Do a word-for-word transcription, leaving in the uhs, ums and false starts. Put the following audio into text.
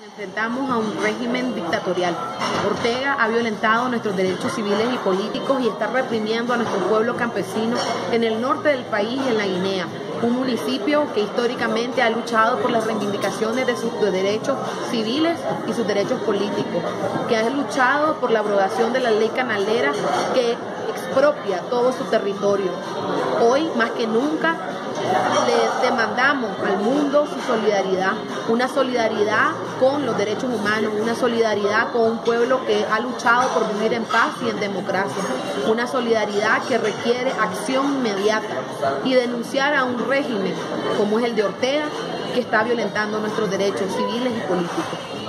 Enfrentamos a un régimen dictatorial. Ortega ha violentado nuestros derechos civiles y políticos y está reprimiendo a nuestro pueblo campesino en el norte del país y en la Guinea, un municipio que históricamente ha luchado por las reivindicaciones de sus derechos civiles y sus derechos políticos, que ha luchado por la abrogación de la ley canalera que expropia todo su territorio. Hoy, más que nunca, le demandamos al mundo su solidaridad, una solidaridad con los derechos humanos, una solidaridad con un pueblo que ha luchado por vivir en paz y en democracia, una solidaridad que requiere acción inmediata y denunciar a un régimen como es el de Ortega, que está violentando nuestros derechos civiles y políticos.